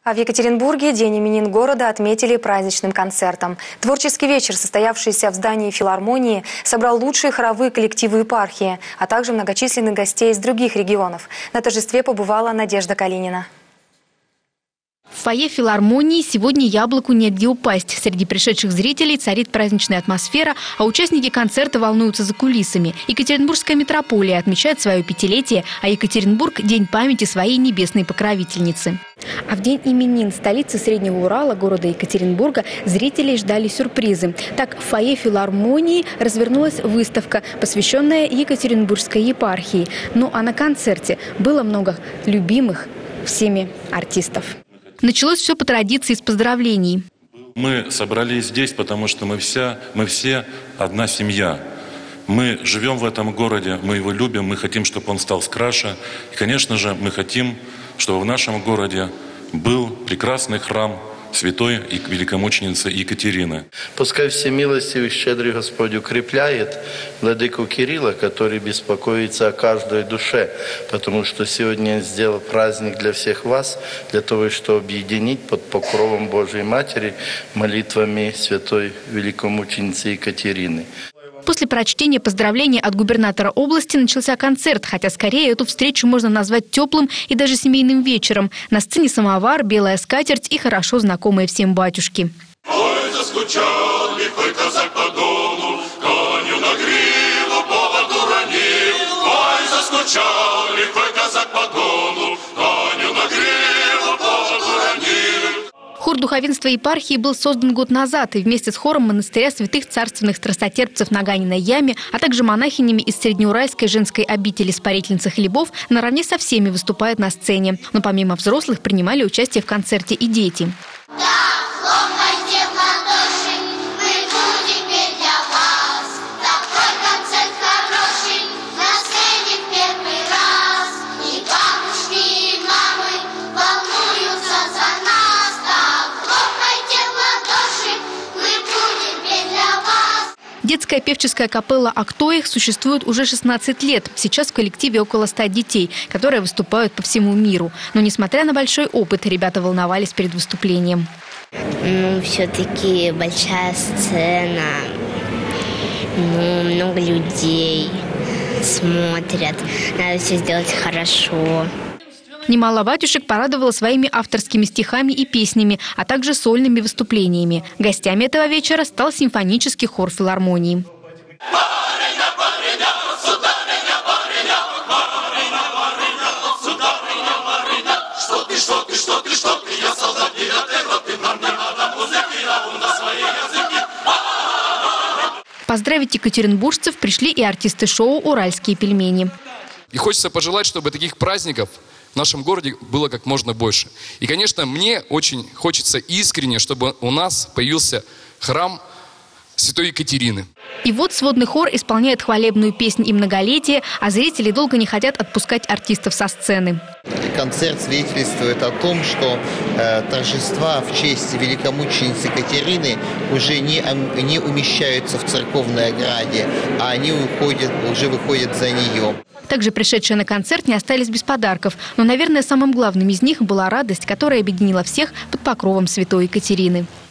А в Екатеринбурге День именин города отметили праздничным концертом. Творческий вечер, состоявшийся в здании филармонии, собрал лучшие хоровые коллективы епархии, а также многочисленных гостей из других регионов. На торжестве побывала Надежда Калинина. В фойе филармонии сегодня яблоку негде упасть. Среди пришедших зрителей царит праздничная атмосфера, а участники концерта волнуются за кулисами. Екатеринбургская митрополия отмечает свое 5-летие, а Екатеринбург – день памяти своей небесной покровительницы. А в день именин столицы Среднего Урала, города Екатеринбурга, зрителей ждали сюрпризы. Так, в фойе филармонии развернулась выставка, посвященная Екатеринбургской епархии. Ну а на концерте было много любимых всеми артистов. Началось все по традиции с поздравлений. Мы собрались здесь, потому что мы все одна семья. Мы живем в этом городе, мы его любим, мы хотим, чтобы он стал краше. И, конечно же, мы хотим, чтобы в нашем городе был прекрасный храм святой и великомученицы Екатерины. Пускай всемилостивый, щедрый Господь укрепляет владыку Кирилла, который беспокоится о каждой душе, потому что сегодня сделал праздник для всех вас, для того, чтобы объединить под покровом Божьей Матери молитвами святой великомученицы Екатерины. После прочтения поздравлений от губернатора области начался концерт, хотя скорее эту встречу можно назвать теплым и даже семейным вечером. На сцене самовар, белая скатерть и хорошо знакомые всем батюшки. Ой, заскучал лихой казак по дону, коню на гриву повод уронил. Ой, заскучал лихой казак по дону, коню на гриву повод уронил. Хор духовенства епархии был создан год назад и вместе с хором монастыря святых царственных страстотерпцев на Ганиной яме, а также монахинями из Среднеуральской женской обители Спарительницы хлебов наравне со всеми выступает на сцене. Но помимо взрослых принимали участие в концерте и дети. Детская певческая капелла «Актоих» существует уже 16 лет. Сейчас в коллективе около 100 детей, которые выступают по всему миру. Но несмотря на большой опыт, ребята волновались перед выступлением. Все-таки большая сцена, много людей смотрят, надо все сделать хорошо. Немало батюшек порадовало своими авторскими стихами и песнями, а также сольными выступлениями. Гостями этого вечера стал симфонический хор филармонии. Поздравить екатеринбуржцев пришли и артисты шоу «Уральские пельмени». И хочется пожелать, чтобы таких праздников в нашем городе было как можно больше. И, конечно, мне очень хочется искренне, чтобы у нас появился храм Святой Екатерины. И вот сводный хор исполняет хвалебную песнь и многолетие, а зрители долго не хотят отпускать артистов со сцены. Концерт свидетельствует о том, что торжества в честь великомученицы Екатерины уже не умещаются в церковной ограде, а они уже выходят за нее. Также пришедшие на концерт не остались без подарков. Но, наверное, самым главным из них была радость, которая объединила всех под покровом святой Екатерины.